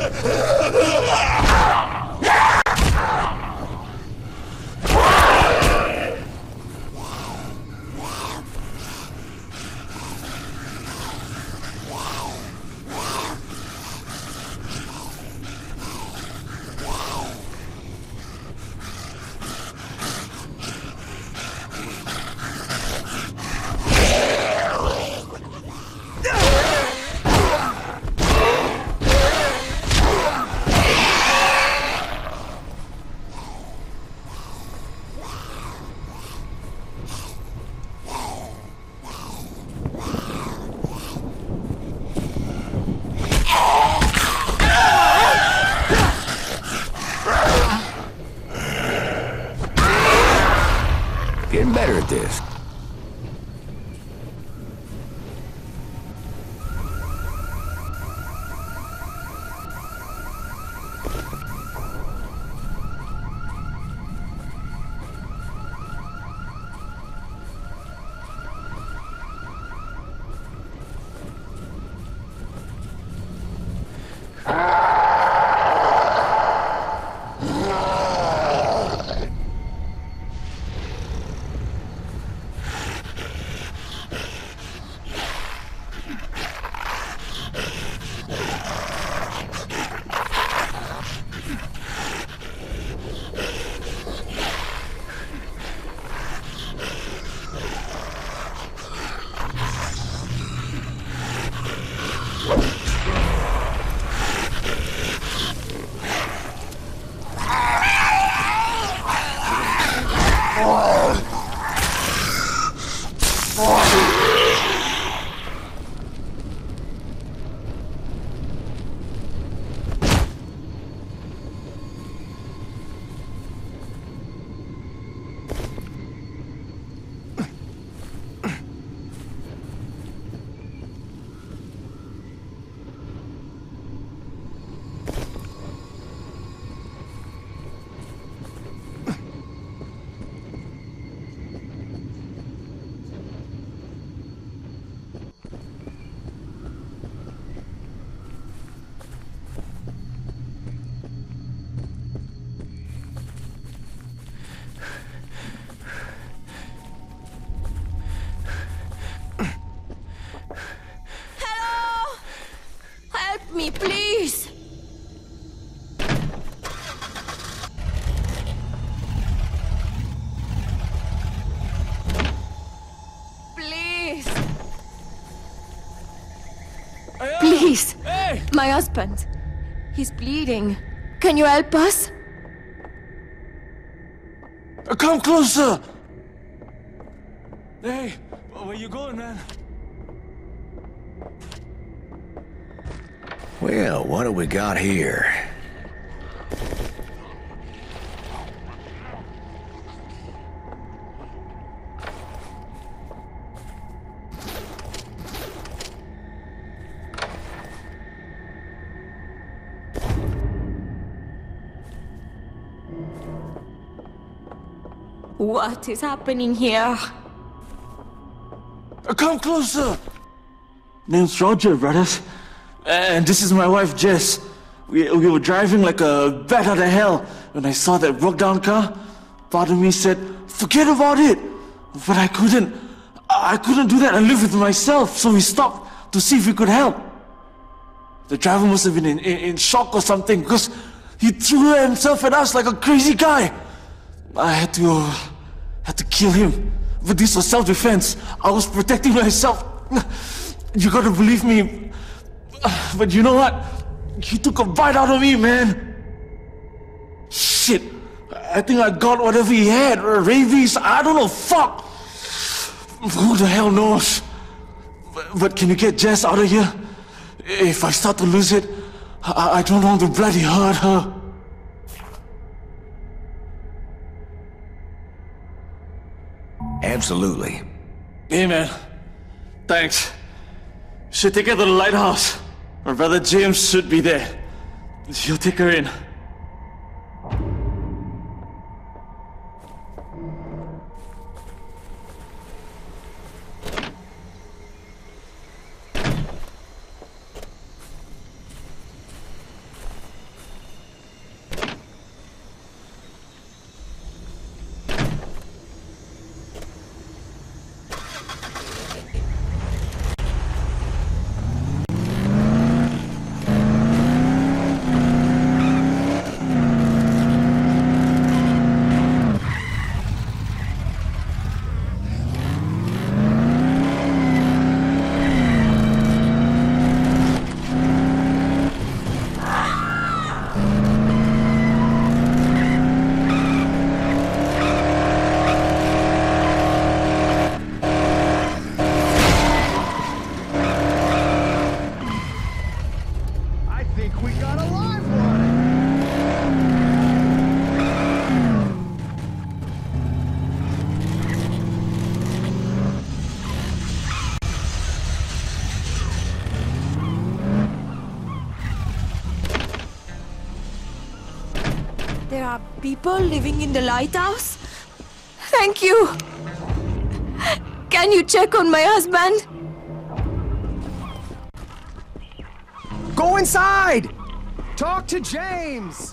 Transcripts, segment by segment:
Getting better at this. Me, please! Please! Please! Hey! My husband. He's bleeding. Can you help us? Come closer! Hey, where you going, man? Well, what do we got here? What is happening here? Come closer! Name's Roger, brothers. And this is my wife, Jess. We were driving like a bat out of hell when I saw that broke down car. Part of me said, forget about it. But I couldn't do that and live with myself, so we stopped to see if we could help. The driver must have been in shock or something, because he threw himself at us like a crazy guy. I had to kill him. But this was self-defense. I was protecting myself. You gotta believe me. But you know what? He took a bite out of me, man. Shit. I think I got whatever he had. Rabies. I don't know. Fuck. Who the hell knows? But can you get Jess out of here? If I start to lose it, I don't want to bloody hurt her. Absolutely. Hey, man. Thanks. Should take her to the lighthouse. My brother James should be there. He'll take her in. got a live one! There are people living in the lighthouse? Thank you! Can you check on my husband? Go inside! Talk to James!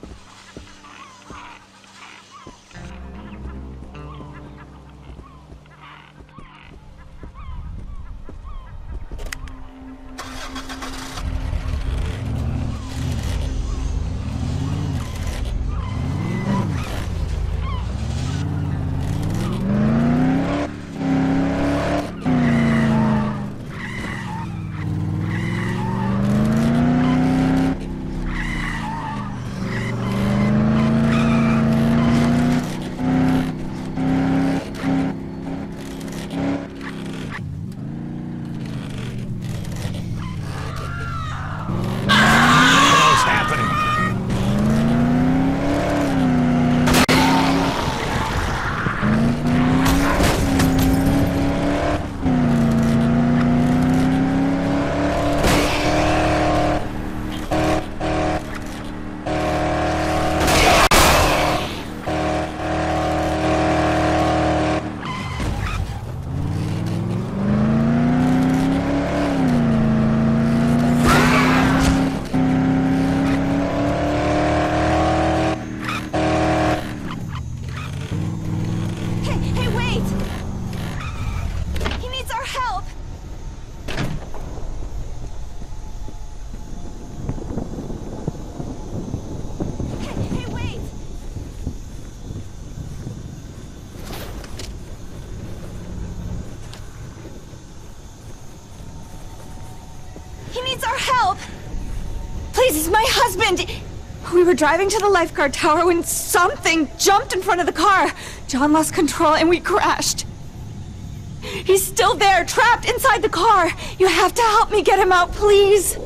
He needs our help! Please, it's my husband! We were driving to the lifeguard tower when something jumped in front of the car. John lost control and we crashed. He's still there, trapped inside the car. You have to help me get him out, please.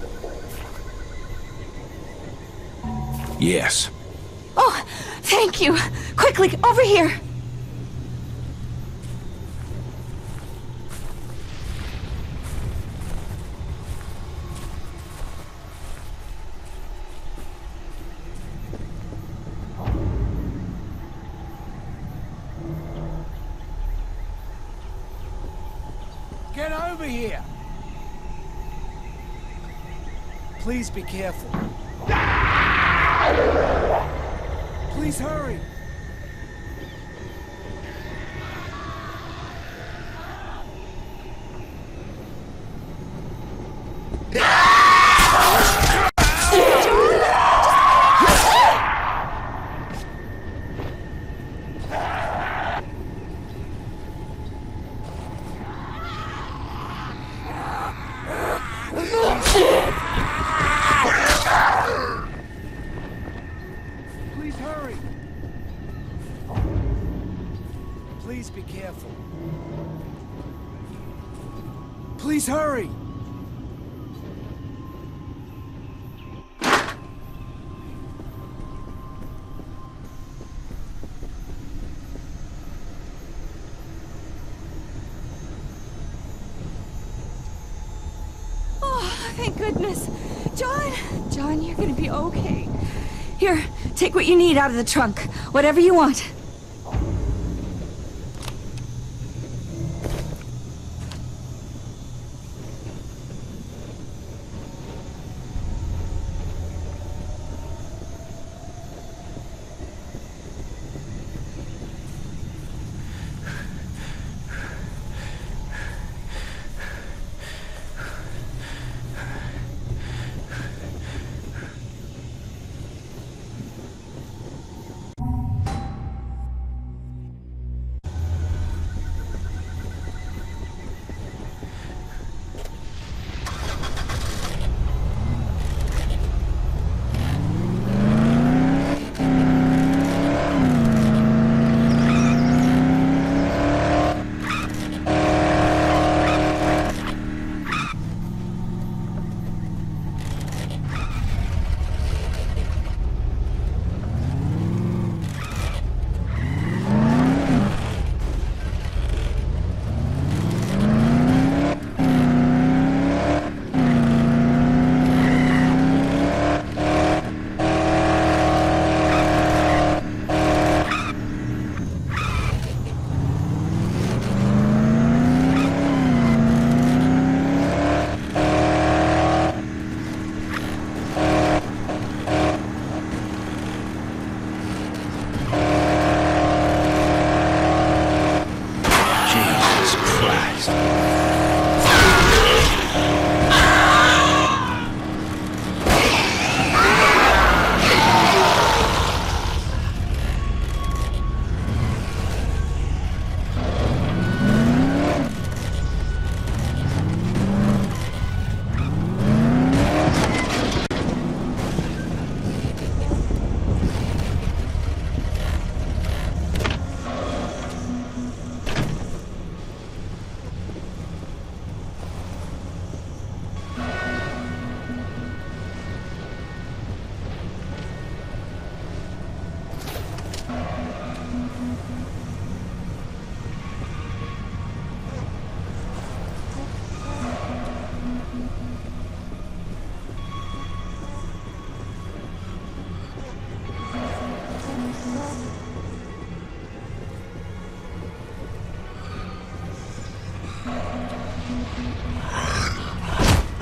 Yes. Oh, thank you. Quickly, over here. Get over here! Please be careful. Please hurry! Please hurry! Please be careful. Please hurry! Oh, thank goodness. John, you're gonna be okay. Here, take what you need out of the trunk. Whatever you want.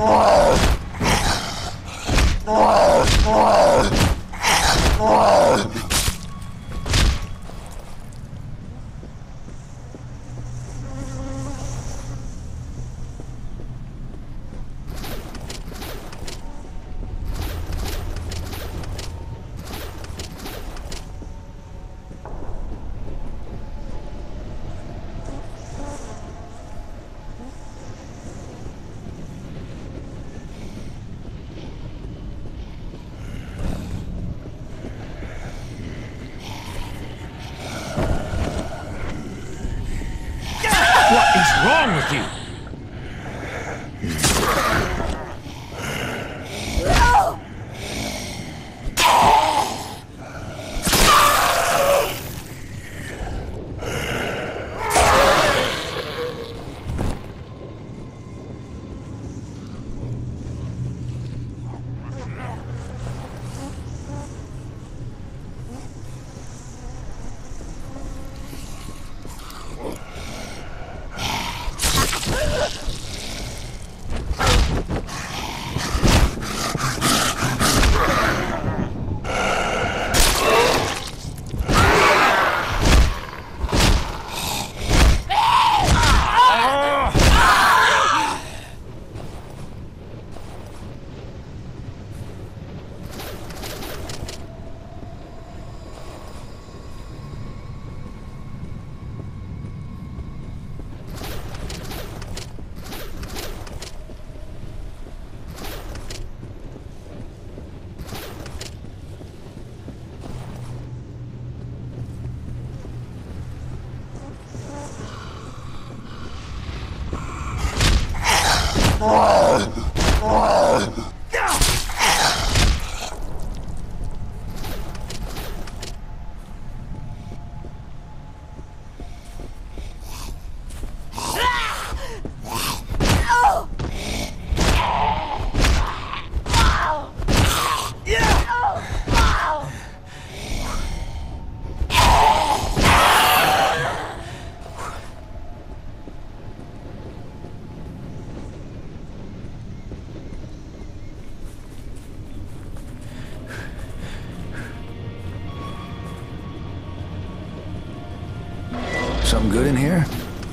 What is wrong with you? Something good in here?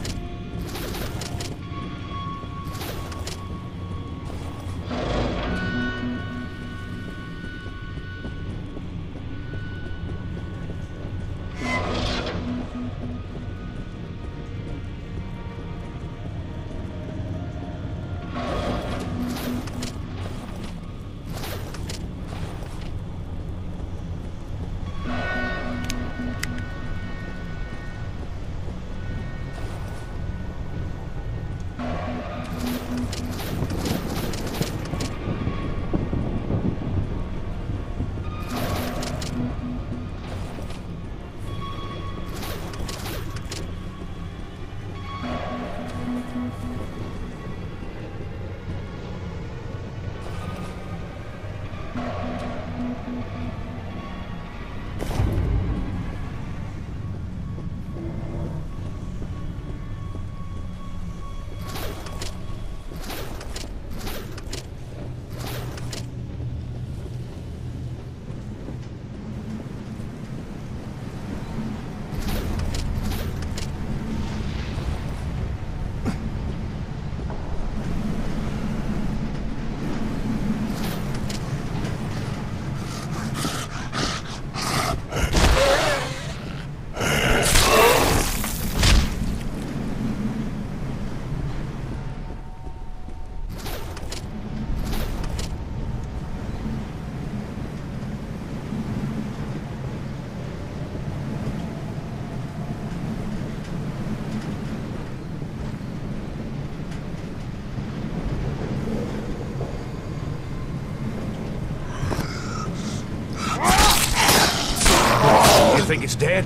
Think it's dead?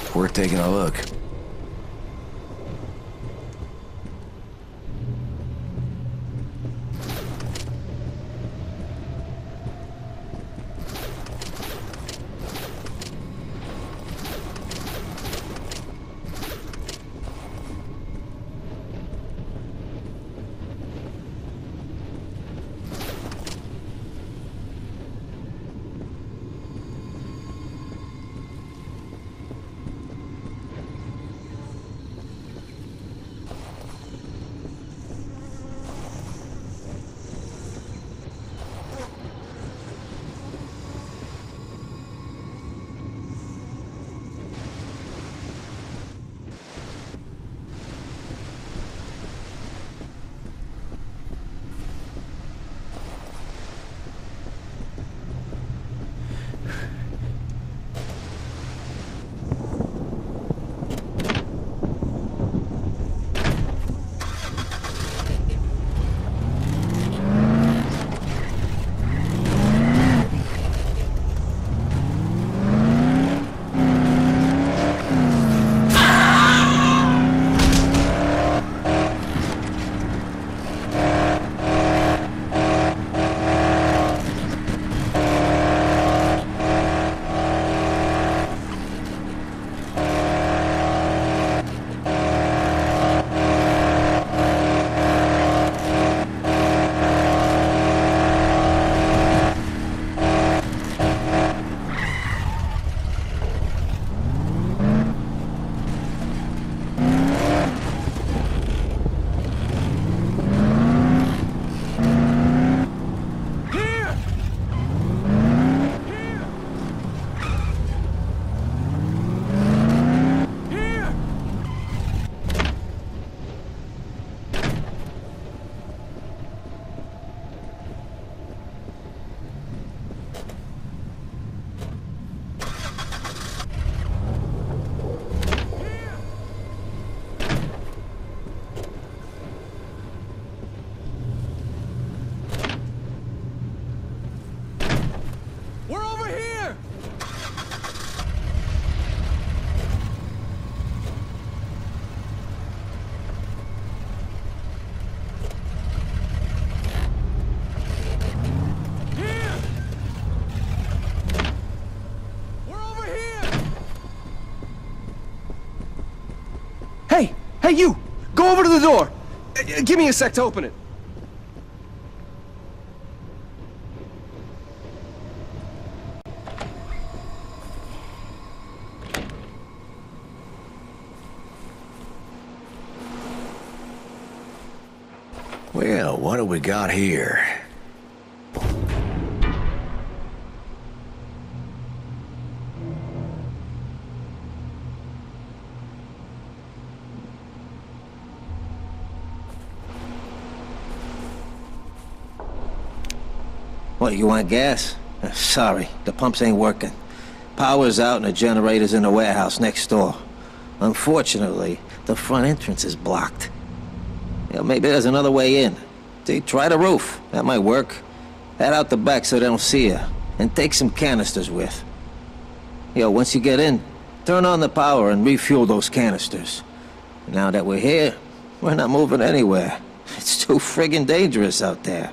Worth taking a look. Hey, you! Go over to the door! Give me a sec to open it. Well, what do we got here? What, you want gas? Sorry, the pumps ain't working. Power's out and the generator's in the warehouse next door. Unfortunately, the front entrance is blocked. Maybe there's another way in. See, try the roof. That might work. Head out the back so they don't see you. And take some canisters with. Once you get in, turn on the power and refuel those canisters. Now that we're here, we're not moving anywhere. It's too friggin' dangerous out there.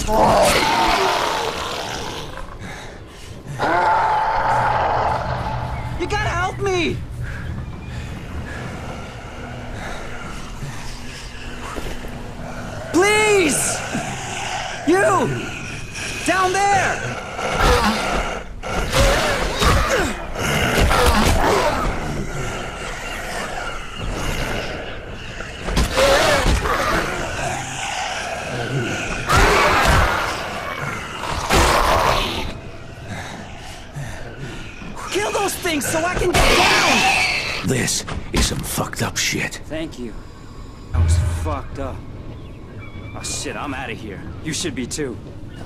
You gotta help me! Please! You! Down there! Kill those things so I can get down! This is some fucked up shit. Thank you. That was fucked up. Oh shit, I'm out of here. You should be too.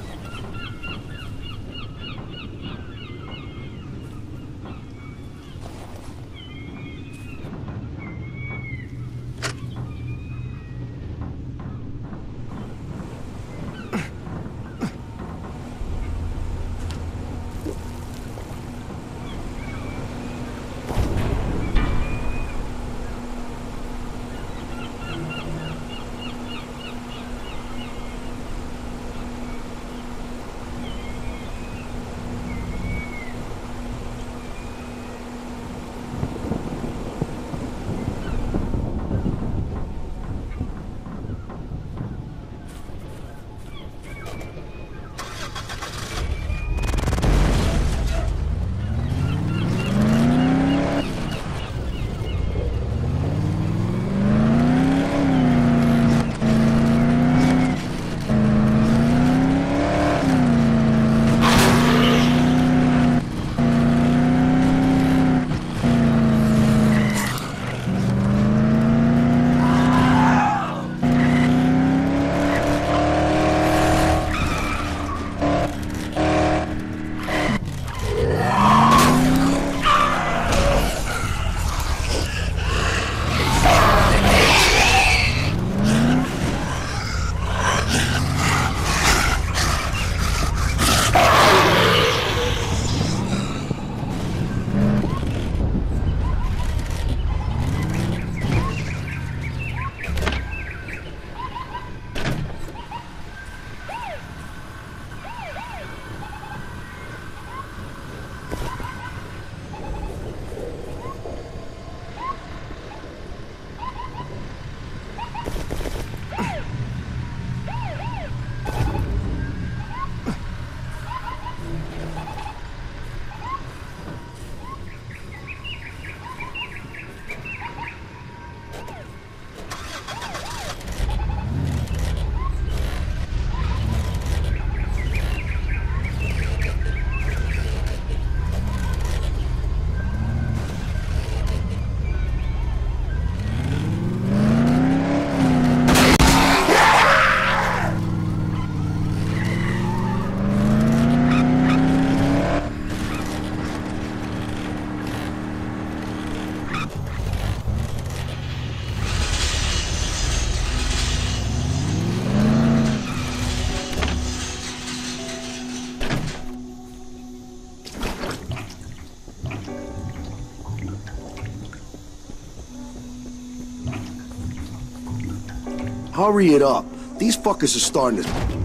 Hurry it up. These fuckers are starting to...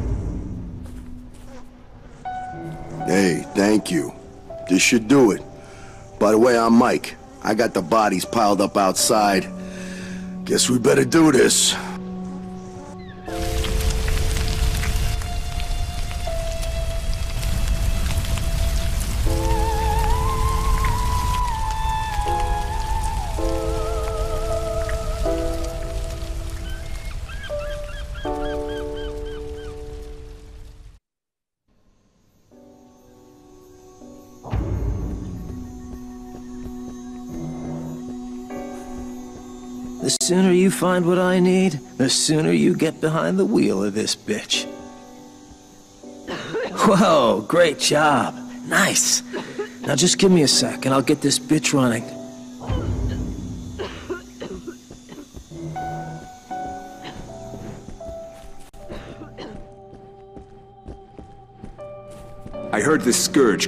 Hey, thank you. This should do it. By the way, I'm Mike. I got the bodies piled up outside. Guess we better do this. The sooner you find what I need, the sooner you get behind the wheel of this bitch. Whoa, great job. Nice. Now just give me a sec and I'll get this bitch running. I heard this scourge.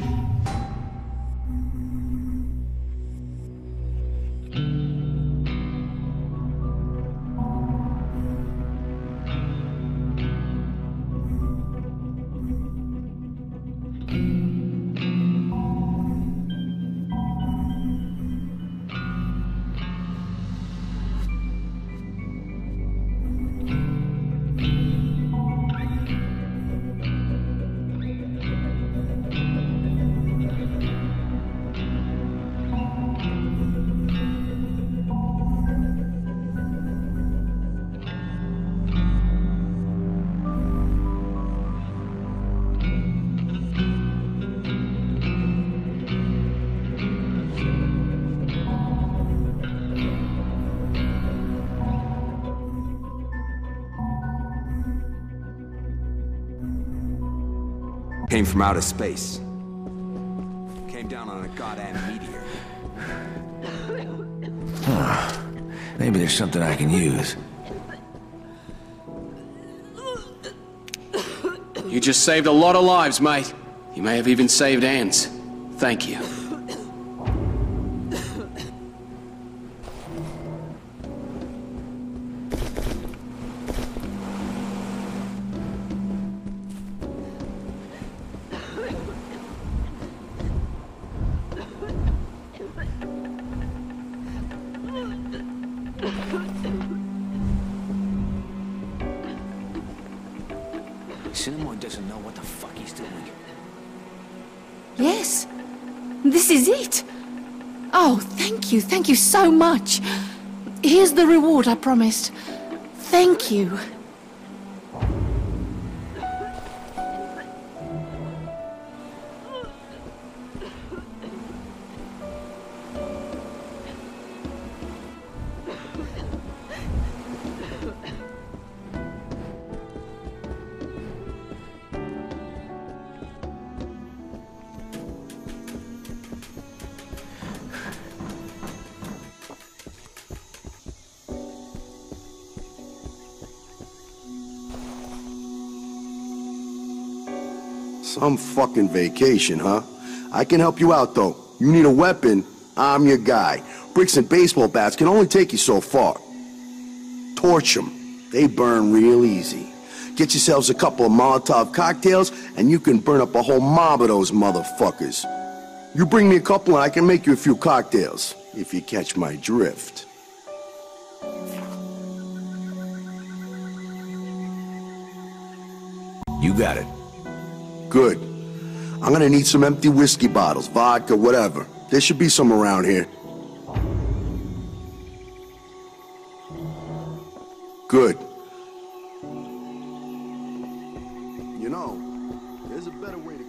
Came from outer space. Came down on a goddamn meteor. Maybe there's something I can use. You just saved a lot of lives, mate. You may have even saved Anne's. Thank you. Cinnamon doesn't know what the fuck he's doing. Yes, this is it. Oh, thank you so much. Here's the reward I promised. Thank you. Some fucking vacation, huh? I can help you out, though. You need a weapon, I'm your guy. Bricks and baseball bats can only take you so far. Torch them. They burn real easy. Get yourselves a couple of Molotov cocktails, and you can burn up a whole mob of those motherfuckers. You bring me a couple, and I can make you a few cocktails, if you catch my drift. You got it. Good. I'm gonna need some empty whiskey bottles, vodka, whatever. There should be some around here. Good. You know, there's a better way to...